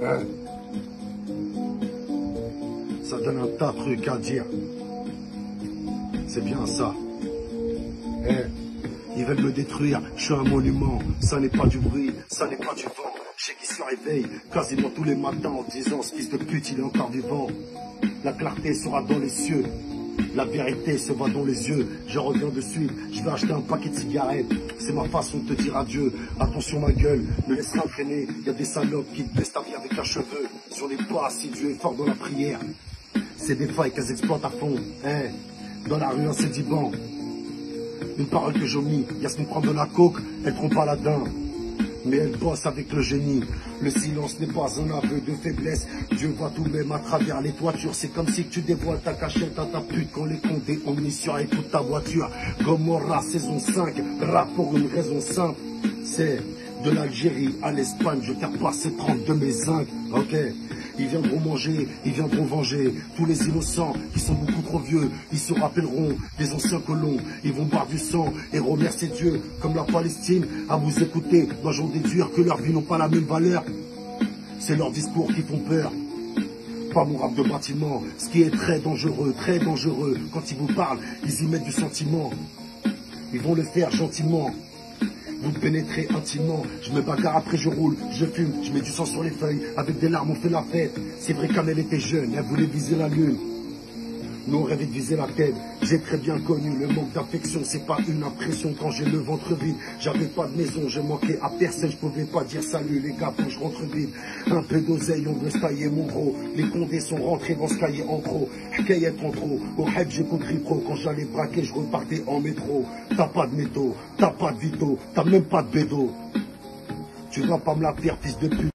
Hein? Ça donne un tas de trucs à dire. C'est bien ça. Eh, ils veulent me détruire, je suis un monument. Ça n'est pas du bruit, ça n'est pas du vent. Je sais qu'ils se réveillent quasiment tous les matins en disant ce fils de pute il est encore vivant. La clarté sera dans les cieux, la vérité se voit dans les yeux. Je reviens de suite, je vais acheter un paquet de cigarettes. C'est ma façon de te dire adieu. Attention ma gueule, ne laisse rien traîner. Y a des salopes qui te baissent ta vie avec un cheveu. Sur les pas, si Dieu est fort dans la prière. C'est des failles qu'elles exploitent à fond. Eh, dans la rue un sédiment. Une parole que j'omis, Yasmine prend de la coke, elle trompe Aladdin. Mais elle bosse avec le génie. Le silence n'est pas un aveu de faiblesse. Dieu voit tout même à travers les toitures. C'est comme si tu dévoiles ta cachette à ta pute quand les condés ont mis sur écoute ta voiture. Gomorrah saison 5, rap pour une raison simple. C'est de l'Algérie à l'Espagne, je tape pas ces 30 de mes zincs. Ok, ils viendront manger, ils viendront venger tous les innocents qui sont beaucoup trop vieux. Ils se rappelleront des anciens colons. Ils vont boire du sang et remercier Dieu. Comme la Palestine, à vous écouter, dois-je en déduire que leurs vies n'ont pas la même valeur. C'est leurs discours qui font peur, pas mon rap de bâtiment. Ce qui est très dangereux, quand ils vous parlent, ils y mettent du sentiment. Ils vont le faire gentiment. Vous pénétrez intimement, je me bagarre après je roule, je fume, je mets du sang sur les feuilles, avec des larmes on fait la fête. C'est vrai quand elle était jeune, elle voulait viser la lune. Nous on rêvait de viser la tête, j'ai très bien connu le manque d'affection, c'est pas une impression quand j'ai le ventre vide. J'avais pas de maison, je manquais à personne, je pouvais pas dire salut les gars quand je rentre vide. Un peu d'oseille, on veut se tailler mon gros, les condés sont rentrés dans ce cahier en trop. Hkayet en trop, au hype j'ai compris pro, quand j'allais braquer je repartais en métro. T'as pas de métaux, t'as pas de vito, t'as même pas de bédo. Tu vas pas me la faire fils de pute.